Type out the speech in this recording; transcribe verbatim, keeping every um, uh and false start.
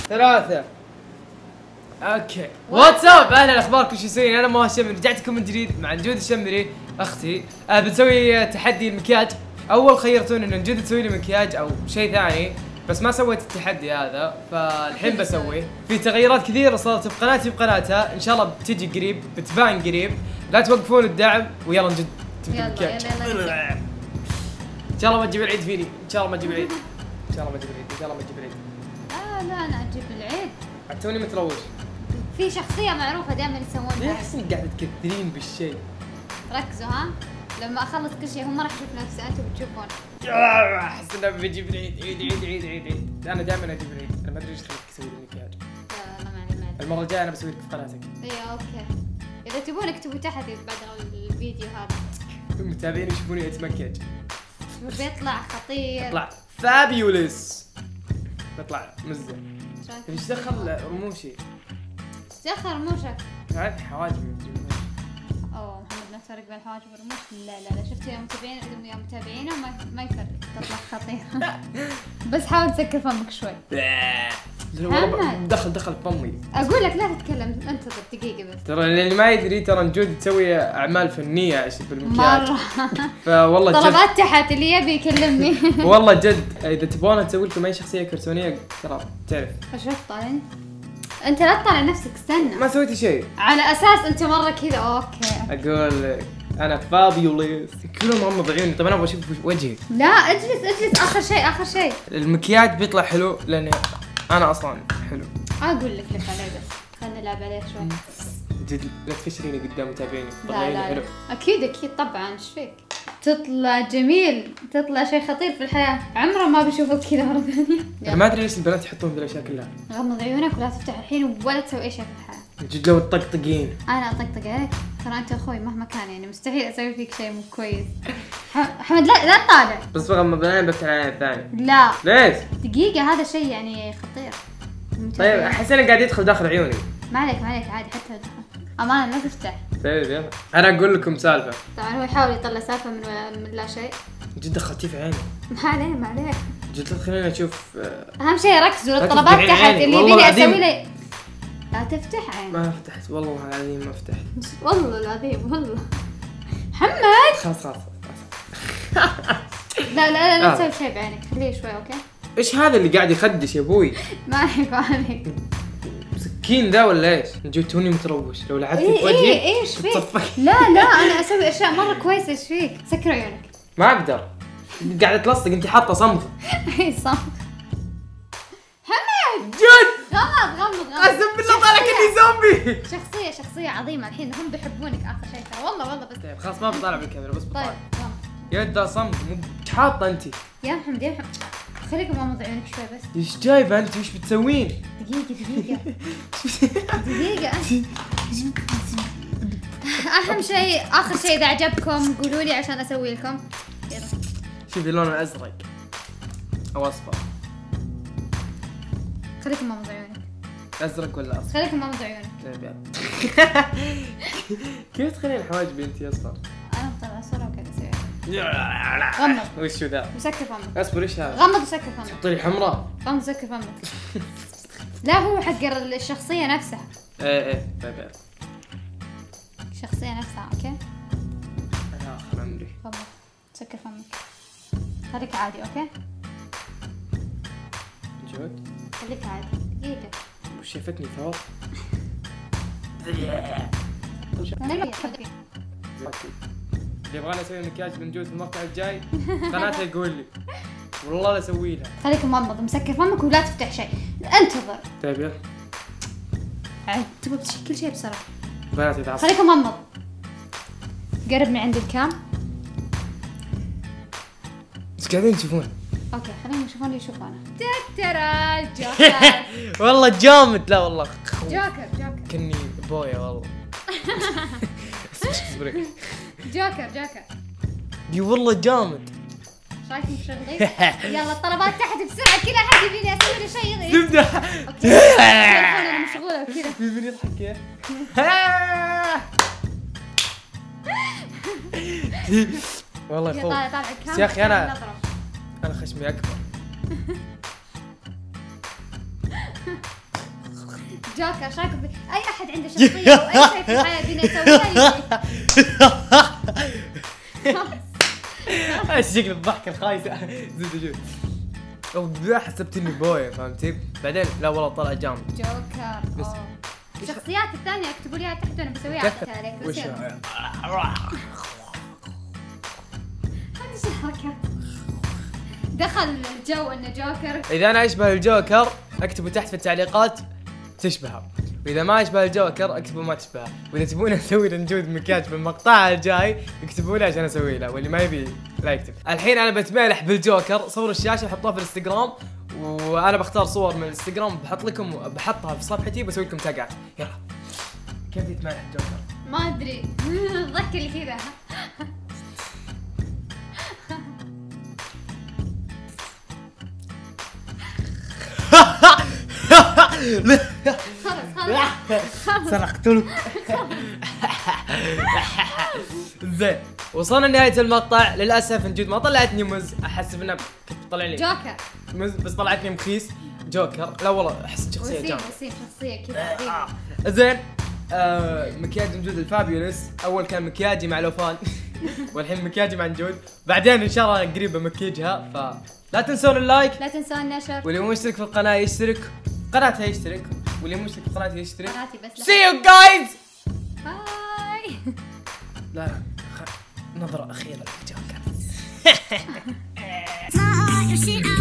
ثلاثة. اوكي واتس اب، اهلا اخباركم، شو يسوين؟ انا مهاب الشمري، رجعت لكم من جديد مع نجود الشمري اختي. آه بنسوي تحدي المكياج. اول خيرتوني ان نجود تسوي لي مكياج او شيء ثاني، بس ما سويت التحدي هذا، فالحين بسويه. في تغيرات كثيره صارت بقناتي وبقناتها، ان شاء الله بتجي قريب، بتبان قريب. لا توقفون الدعم ويلا نجد يلا يلا يلا ان شاء الله ما تجيب العيد فيني، ان شاء الله ما تجيب العيد، ان شاء الله ما تجيب العيد، ان شاء الله ما تجيب العيد. لا لا انا اجيب العيد. توني متروج. في شخصية معروفة دائما يسوونها. ليه احسن قاعدة تكثرين بالشيء؟ ركزوا ها، لما اخلص كل شيء هم ما راح يشوف نفسه، انتم بتشوفون. احس انه بيجيب العيد، عيد عيد عيد عيد عيد. انا دائما اجيب العيد، انا ما ادري ايش خليك تسوي لي المكياج. لا لا ما علي ما علي. المرة الجاية انا بسوي لك في قناتك. اي اوكي. اذا تبون اكتبوا تحت بعد الفيديو هذا. المتابعين يشوفوني اتمكيج. بيطلع خطير. بيطلع فابيولس. بيطلع مزة. ايش دخل رموشي؟ سخر رموشك. عاد حواجبي. اوه محمد لا تفرق بين الحواجب والرموش. لا لا لا شفتوا يا متابعين يا متابعينه ما ما يفرق، تطلع خطير. بس حاول تسكر فمك شوي. والله دخل دخل فمي. اقول لك لا تتكلم، انتظر دقيقه بس. ترى اللي ما يدري ترى نجود تسوي اعمال فنيه بالمكياج مره. فوالله جد طلبات تحت اللي يبي يكلمني. والله جد اذا تبغون تسوي لكم اي شخصيه كرتونيه ترى تعرف. شوف طالعني انت لا تطالع نفسك، استنى. ما سويتي شيء على اساس انت مره كذا. اوكي اقول لك انا فابيوليس. كلهم مغمض عيوني. طب انا ابغى اشوف وجهي. لا اجلس اجلس، اخر شيء اخر شيء. المكياج بيطلع حلو لاني انا اصلا حلو. اقول لك لف عليه بس خلينا نلعب عليه شوي. جد لا تفشليني قدام متابعيني. لا لا, لا. اكيد اكيد طبعا. ايش فيك؟ تطلع جميل، تطلع شيء خطير في الحياه، عمره ما بيشوفك كذا مره ثانيه. انا ما ادري ليش البنات يحطون ذي الاشياء كلها. غمض عيونك ولا تفتح الحين ولا تسوي اي شيء في الحياه. جد لو تطقطقين. انا اطقطق عليك، ترى انت اخوي مهما كان، يعني مستحيل اسوي فيك شيء مو كويس. حمد لا لا تطالع. بس بغمض عيني بفتح العين الثاني. لا ليش؟ دقيقه هذا شيء يعني خطير. طيب احس انه قاعد يدخل داخل عيوني. ما عليك ما عليك عادي، حتى لو دخل امانه لا تفتح. طيب يلا انا اقول لكم سالفه. طبعا هو يحاول يطلع سالفه من من لا شيء. جد دخلتيه في عيني. ما عليه ما عليه. جد خلينا نشوف. اهم شيء ركزوا للطلبات تحت اللي يبيني اسوي له. لا تفتح عين. ما فتحت والله العظيم ما فتحت. والله العظيم والله. محمد خلاص خلاص لا لا لا لا تسوي شيء بعينك، خليه شوي اوكي. ايش هذا اللي قاعد يخدش يا ابوي؟ ما عليك ما عليك. سكين ذا ولا ايش؟ نجود توني متروش، لو لعبتي إيه في وجهي ايه ايش فيك؟ لا لا انا اسوي اشياء مره كويسه. ايش فيك؟ سكر عيونك. ما اقدر. قاعده تلصق انت حاطه صمت. اي صمت. محمد جد غمض غمض غمض. قسم بالله طالع كني زومبي. شخصية شخصية عظيمة، الحين هم بيحبونك آخر شيء ترى والله والله. بس طيب خلاص ما بطالع بالكاميرا بس بطالع. طيب غمض. يده صمت. ايش حاطه انت؟ يا محمد يا محمد خليك مغمض عيونك شوي بس. ايش جايبه انت؟ ايش بتسوين؟ دقيقة دقيقة دقيقة. أهم شيء آخر شيء إذا عجبكم قولوا لي عشان أسوي لكم. يلا شوفي اللون الازرق او اصفر. خليكم مغمض عيونك. ازرق ولا اصفر؟ خليكم مغمض عيونك. طيب يلا. كيف تخلين حواجبي انت اصفر؟ أنا بطلع صورة وكذا أسوي. غمض. وش ذا؟ وسكر فمك. اصبر ايش هذا؟ غمض وسكر فمك. حطي لي حمراء. غمض وسكر فمك. لا هو حق الشخصية نفسها. ايه ايه طيب يلا. الشخصية نفسها اوكي؟ اخر عمري. غمض سكر فمك. خليك عادي اوكي؟ جود؟ خليك عادي دقيقة. وش شافتني ثوب؟ اللي يبغاني اسوي مكياج من جود في المقطع الجاي قناته يقول لي والله لا اسوي لها. خليك مغمض مسكر فمك ولا تفتح شيء، انتظر. طيب يلا. عاد تبغى تشيل كل شيء بسرعة. بنات يتعصب. خليك مغمض. قرب من عند الكام. ايش قاعدين تشوفون؟ اوكي خليهم يشوفون يشوفونه. ترى جوكر. والله جامد. لا والله جوكر جوكر. كني بويا والله. اصبري. جوكر جوكر. دي والله جامد. شايف مشغلين؟ يلا الطلبات تحت بسرعة، كذا حد يبيني اسوي له شيء. تبدا. اوكي انا مشغولة وكذا. يبيني يضحك كيف؟ والله يخوف. طالع طالع الكام. يا اخي انا انا خشمي اكبر. جوكر ايش رايكم؟ اي احد عنده شخصيه او اي شيء في الحياه بينا يسويها ايش شكل الضحكه الخايسه. زيد زيد او حسبت اني بويا فهمتي؟ بعدين لا والله طلع جامد. جوكر بس الشخصيات الثانيه اكتبوا لي اياها تحت وانا بسويها عليك. وش هذه ايش الحركات؟ دخل الجو انه جوكر. اذا انا اشبه الجوكر اكتبوا تحت في التعليقات تشبهه، واذا ما اشبه الجوكر اكتبوا ما تشبهه، واذا تبون اسوي لنجود مكياج في المقطع الجاي اكتبوا لي عشان اسوي له، واللي ما يبي لا يكتب. الحين انا بتمالح بالجوكر، صور الشاشه وحطوها في الانستغرام، وانا بختار صور من الانستغرام بحط لكم بحطها في صفحتي بسوي لكم تاجات. يلا كيف يتمالح الجوكر؟ ما ادري ضحك اللي كذا. خلاص سرقتله. زين وصلنا لنهاية المقطع. للأسف نجود ما طلعتني مز، أحسب إنها كنت بتطلع لي جوكر مز بس طلعتني مخيس. جوكر لا والله أحس شخصية وسيم جامدة. وسيم شخصية كذا. زين آه مكياج نجود الفابيولس. أول كان مكياجي مع لوفان والحين مكياجي مع نجود، بعدين إن شاء الله قريب بمكيجها. فلا تنسون اللايك، لا تنسون النشر، واللي مو مشترك في القناة يشترك، قناتها يشترك، واللي مو مشترك في قناتي يشترك. قناتي بس. See you guys. باي. لا لا خ... نظرة أخيرة للجوكر.